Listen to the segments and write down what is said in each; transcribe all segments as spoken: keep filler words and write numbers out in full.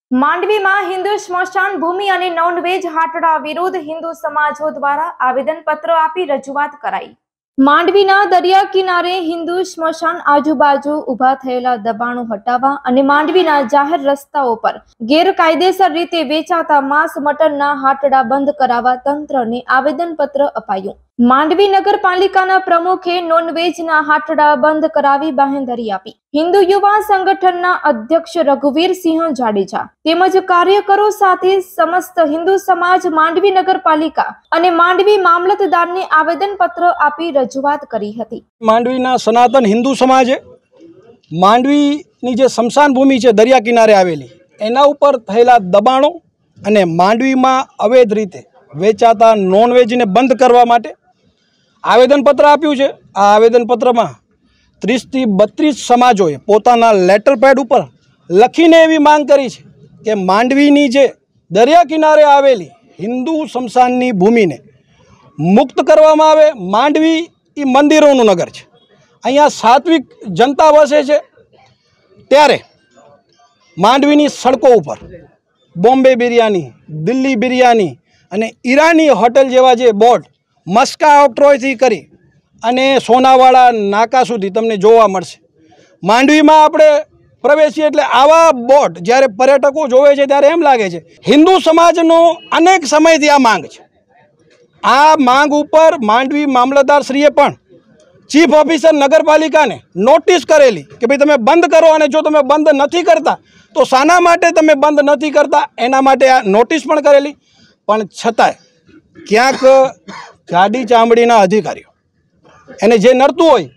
માંડવી में हिंदू स्मशान भूमि और नॉनवेज हाटड़ा विरुद्ध हिंदू समाजों द्वारा आवेदन पत्र आपी रजूआत कराई। માંડવીના દરિયા કિનારે હિન્દુ સ્મશાન આજુબાજુ ઉભા થયેલા દબાણો હટાવવા અને માંડવીના જાહેર રસ્તાઓ પર ગેરકાયદેસર રીતે વેચાતા માંસ મટનના હાટડા બંધ કરાવવા તંત્રને આવેદનપત્ર અપાયું। માંડવી નગરપાલિકાના પ્રમુખે નોનવેજના હાટડા બંધ કરાવી બાહેંધરી આપી। હિન્દુ યુવા સંગઠનના અધ્યક્ષ રઘુવીરસિંહ જાડેજા તેમજ કાર્યકરો સાથે સમસ્ત હિન્દુ સમાજ માંડવી નગરપાલિકા અને માંડવી મામલતદારને આવેદનપત્ર આપી રજૂઆત કરી હતી। માંડવીના સનાતન હિન્દુ સમાજે માંડવીની જે સ્મશાન ભૂમિ છે દરિયા કિનારે આવેલી એના ઉપર થયેલા દબાણો અને માંડવીમાં અવૈધ રીતે વેચાતા નોનવેજને બંધ કરવા માટે આવેદનપત્ર આપ્યું છે। આ આવેદનપત્રમાં ત્રીસથી બત્રીસ સમાજોએ પોતાના લેટર પેડ ઉપર લખીને એવી માંગ કરી છે કે માંડવીની જે દરિયા કિનારે આવેલી હિન્દુ સ્મશાનની ભૂમિને મુક્ત કરવામાં આવે। માંડવી એ મંદિરોનું નગર છે, અહીંયા સાત્વિક જનતા વસે છે, ત્યારે માંડવીની સડકો ઉપર બોમ્બે બિરયાની, દિલ્હી બિરયાની અને ઈરાની હોટલ જેવા જે બોર્ડ મસ્કા ઓક્ટ્રોયથી કરી અને સોનાવાળા નાકા સુધી તમને જોવા મળશે। માંડવીમાં આપણે પ્રવેશીએ એટલે આવા બોર્ડ જ્યારે પર્યટકો જોવે છે ત્યારે એમ લાગે છે હિન્દુ સમાજનો અનેક સમયથી આ માંગ છે। આ માંગ ઉપર માંડવી મામલતદારશ્રીએ પણ ચીફ ઓફિસર નગરપાલિકાને નોટિસ કરેલી કે ભાઈ તમે બંધ કરો, અને જો તમે બંધ નથી કરતા તો શાના માટે તમે બંધ નથી કરતા એના માટે આ નોટિસ પણ કરેલી। પણ છતાંય ક્યાંક ગાડી ચામડીના અધિકારીઓ એને જે નડતું હોય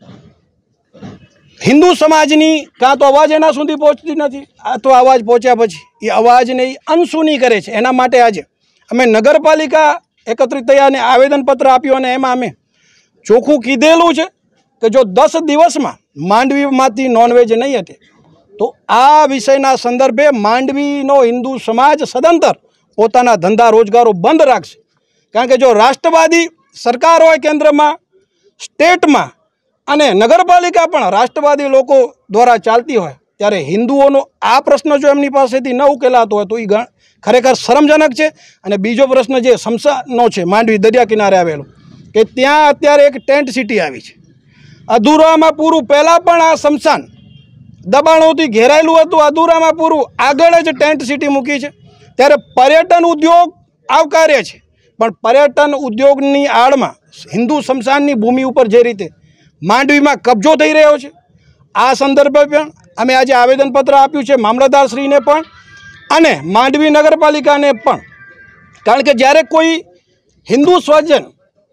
હિન્દુ સમાજની કાં તો અવાજ એના સુધી પહોંચતી નથી, આ તો અવાજ પહોંચ્યા પછી એ અવાજને એ અનસુની કરે છે। એના માટે આજે અમે નગરપાલિકા એકત્રિત થયા અને આવેદનપત્ર આપ્યું અને એમાં અમે ચોખ્ખું કીધેલું છે કે જો દસ દિવસમાં માંડવીમાંથી નોનવેજ નહીં હટે તો આ વિષયના સંદર્ભે માંડવીનો હિન્દુ સમાજ સદંતર પોતાના ધંધા રોજગારો બંધ રાખશે। કારણ કે જો રાષ્ટ્રવાદી સરકાર હોય કેન્દ્રમાં, સ્ટેટમાં અને નગરપાલિકા પણ રાષ્ટ્રવાદી લોકો દ્વારા ચાલતી હોય ત્યારે હિન્દુઓનો આ પ્રશ્ન જો એમની પાસેથી ન ઉકેલાતો હોય તો એ ખરેખર શરમજનક છે। અને બીજો પ્રશ્ન જે સ્મશાનનો છે માંડવી દરિયા કિનારે આવેલો કે ત્યાં અત્યારે એક ટેન્ટ સિટી આવી છે, અધૂરામાં પૂરું પહેલાં પણ આ સ્મશાન દબાણોથી ઘેરાયેલું હતું, અધૂરામાં પૂરું આગળ જ ટેન્ટ સિટી મૂકી છે। ત્યારે પર્યટન ઉદ્યોગ આવકાર્ય છે, પણ પર્યટન ઉદ્યોગની આડમાં હિન્દુ સ્મશાનની ભૂમિ ઉપર જે રીતે માંડવીમાં કબજો થઈ રહ્યો છે આ સંદર્ભે પણ અમે આજે આવેદનપત્ર આપ્યું છે મામલતદારશ્રીને પણ અને માંડવી નગરપાલિકાને પણ। કારણ કે જ્યારે કોઈ હિન્દુ સ્વજન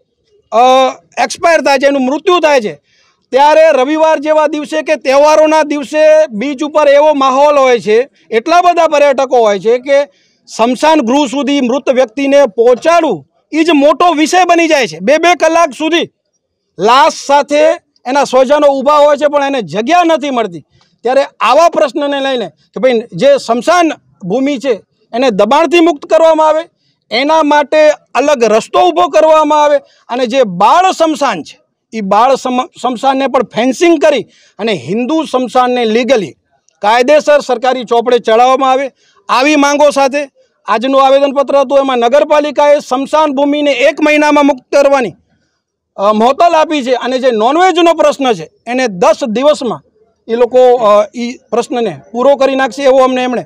એક્સપાયર થાય છે, એનું મૃત્યુ થાય છે, ત્યારે રવિવાર જેવા દિવસે કે તહેવારોના દિવસે બીચ ઉપર એવો માહોલ હોય છે, એટલા બધા પર્યટકો હોય છે કે સ્મશાન ગૃહ સુધી મૃત વ્યક્તિને પહોંચાડવું એ જ મોટો વિષય બની જાય છે। બે બે કલાક સુધી લાશ સાથે એના સ્વજનો ઊભા હોય છે પણ એને જગ્યા નથી મળતી। ત્યારે આવા પ્રશ્નને લઈને કે ભાઈ જે સ્મશાન ભૂમિ છે એને દબાણથી મુક્ત કરવામાં આવે, એના માટે અલગ રસ્તો ઊભો કરવામાં આવે અને જે બાળ સ્મશાન છે એ બાળ સ્મશાનને પણ ફેન્સિંગ કરી અને હિન્દુ સ્મશાનને લીગલી કાયદેસર સરકારી ચોપડે ચડાવવામાં આવે। આવી માંગો સાથે આજનું આવેદનપત્ર હતું। એમાં નગરપાલિકાએ સ્મશાન ભૂમિને એક મહિનામાં મુક્ત કરવાની મોહલત આપી છે અને જે નોનવેજનો પ્રશ્ન છે એને દસ દિવસમાં એ લોકો એ પ્રશ્નને પૂરો કરી નાખશે એવો અમને એમણે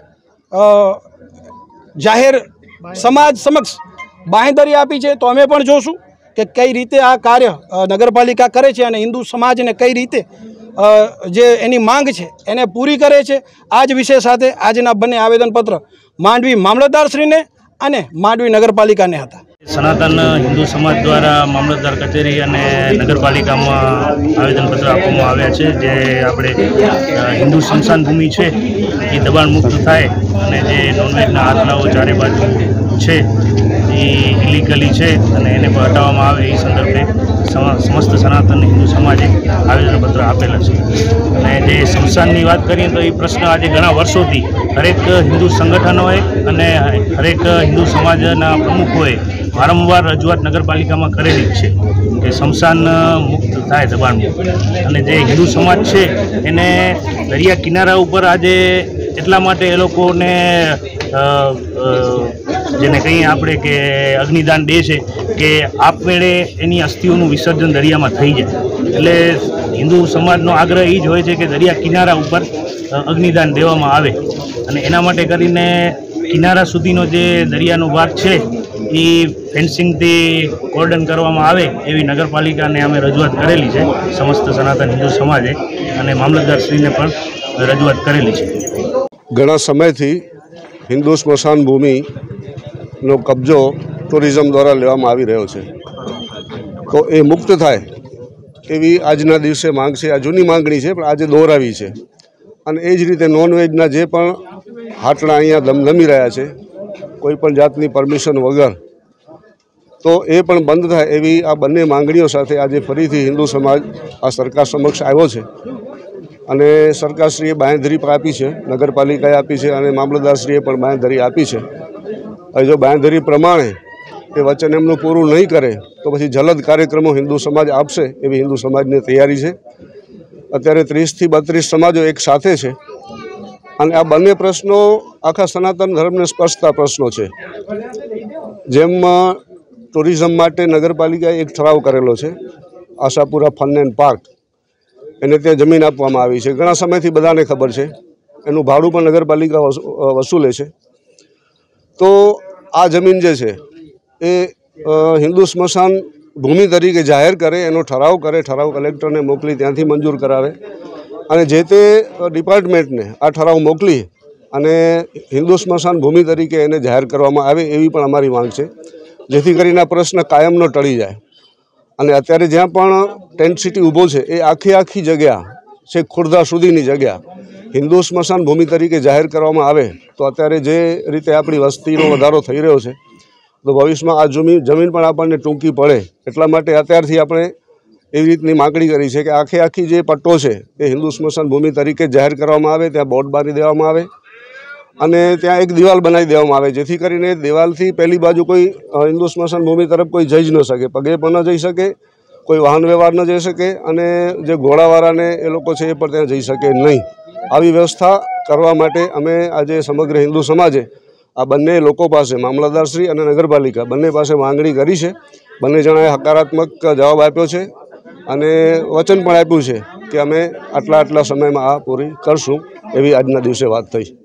જાહેર સમાજ સમક્ષ બાંહેધરી આપી છે। તો અમે પણ જોશું કે કઈ રીતે આ કાર્ય નગરપાલિકા કરે છે અને હિન્દુ સમાજને કઈ રીતે જે એની માંગ છે એને પૂરી કરે છે। આ જ વિષય સાથે આજના બંને આવેદનપત્ર માંડવી મામલતદારશ્રીને અને માંડવી નગરપાલિકાને હતા। સનાતન હિન્દુ સમાજ દ્વારા મામલતદાર કચેરી અને નગરપાલિકામાં આવેદનપત્ર આપવામાં આવ્યા છે। જે આપણે હિન્દુ સ્મશાન ભૂમિ છે એ દબાણ મુક્ત થાય અને જે નોનવેજના આટલાઓ ચારે બાજુ છે એ ઇલીગલી છે અને એને પણ હટાવવામાં આવે એ સંદર્ભે સમસ્ત સનાતન હિન્દુ સમાજે આવેદનપત્ર આપેલા છે। અને જે સ્મશાનની વાત કરીએ તો એ પ્રશ્ન આજે ઘણા વર્ષોથી હરેક હિન્દુ સંગઠનોએ અને હરેક હિન્દુ સમાજના પ્રમુખોએ વારંવાર રજૂઆત નગરપાલિકામાં કરેલી જ છે કે સ્મશાન મુક્ત થાય દબાણ મુક્ત। અને જે હિન્દુ સમાજ છે એને દરિયા કિનારા ઉપર આજે એટલા માટે એ લોકોને જેને કહીએ આપણે કે અગ્નિદાન દે છે કે આપમેળે એની અસ્થિઓનું વિસર્જન દરિયામાં થઈ જાય. એટલે હિન્દુ સમાજનો આગ્રહ એ જ હોય છે કે દરિયા કિનારા ઉપર અગ્નિદાન દેવામાં આવે અને એના માટે કરીને કિનારા સુધીનો જે દરિયાનો ભાગ છે એ ફેન્સિંગથી કોર્ડન કરવામાં આવે એવી નગરપાલિકાને અમે રજૂઆત કરેલી છે, સમસ્ત સનાતન હિન્દુ સમાજે, અને મામલતદારશ્રીને પણ રજૂઆત કરેલી છે. ઘણા સમયથી હિન્દુ સ્મશાન ભૂમિનો કબજો ટુરિઝમ દ્વારા લેવામાં આવી રહ્યો છે, તો એ મુક્ત થાય એવી આજના દિવસે માંગ છે. આ જૂની માંગણી છે પણ આજે દોહરાવી છે. અને એ જ રીતે નોનવેજના જે પણ હાટડા અહીંયા ધમધમી રહ્યા છે કોઈ પણ જાતની પરમિશન વગર, તો એ પણ બંધ થાય એવી આ બંને માંગણીઓ સાથે આજે ફરીથી હિન્દુ સમાજ આ સરકાર સમક્ષ આવ્યો છે. અને સરકારશ્રીએ બાંહેધરી પણ આપી છે, નગરપાલિકાએ આપી છે અને મામલતદારશ્રીએ પણ બાંહેધરી આપી છે. હવે જો બાંહેધરી પ્રમાણે એ વચન એમનું પૂરું નહીં કરે તો પછી જલદ કાર્યક્રમો હિન્દુ સમાજ આપશે એવી હિન્દુ સમાજની તૈયારી છે. અત્યારે ત્રીસથી બત્રીસ સમાજો એક સાથે છે અને આ બંને પ્રશ્નો આખા સનાતન ધર્મને સ્પર્શતા પ્રશ્નો છે. જેમ ટુરિઝમ માટે નગરપાલિકાએ એક ઠરાવ કરેલો છે, આશાપુરા ફન એન્ડ પાર્ક, એને ત્યાં જમીન આપવામાં આવી છે. ઘણા સમયથી બધાને ખબર છે, એનું ભાડું પણ નગરપાલિકા વસૂલે છે. તો આ જમીન જે છે એ હિન્દુ સ્મશાન ભૂમિ તરીકે જાહેર કરે, એનો ઠરાવ કરે, ઠરાવ કલેક્ટરને મોકલી ત્યાંથી મંજૂર કરાવે અને જે તે ડિપાર્ટમેન્ટને આ ઠરાવ મોકલી અને હિન્દુ સ્મશાન ભૂમિ તરીકે એને જાહેર કરવામાં આવે એવી પણ અમારી માંગ છે, જેથી કરીને આ પ્રશ્ન કાયમનો ટળી જાય. અને અત્યારે જ્યાં પણ ટેન્ટ સિટી ઊભો છે એ આખી આખી જગ્યા છે, ખુર્દા સુધીની જગ્યા હિન્દુ સ્મશાન ભૂમિ તરીકે જાહેર કરવામાં આવે તો અત્યારે જે રીતે આપણી વસ્તીનો વધારો થઈ રહ્યો છે તો ભવિષ્યમાં આ જમીન જમીન પણ આપણને ટૂંકી પડે. એટલા માટે અત્યારથી આપણે એવી રીતની માગણી કરી છે કે આખે આખી જે પટ્ટો છે એ હિન્દુ સ્મશાન ભૂમિ તરીકે જાહેર કરવામાં આવે, ત્યાં બોર્ડ બાંધી દેવામાં આવે અને ત્યાં એક દિવાલ બનાવી દેવામાં આવે, જેથી કરીને દિવાલથી પહેલી બાજુ કોઈ હિન્દુ સ્મશાન ભૂમિ તરફ કોઈ જઈ જ ન શકે, પગે પણ ન જઈ શકે, કોઈ વાહન વ્યવહાર ન જઈ શકે અને જે ઘોડાવાળાને એ લોકો છે એ પણ ત્યાં જઈ શકે નહીં. આવી વ્યવસ્થા કરવા માટે અમે આજે સમગ્ર હિન્દુ સમાજે આ બંને લોકો પાસે, મામલતદારશ્રી અને નગરપાલિકા બંને પાસે માંગણી કરી છે. બંને જણાએ હકારાત્મક જવાબ આપ્યો છે અને વચન પણ આપ્યું છે કે અમે આટલા આટલા સમયમાં આ પૂરી કરશું એવી આજના દિવસે વાત થઈ.